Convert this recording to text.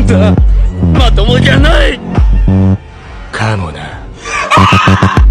んたまともじゃないかもな。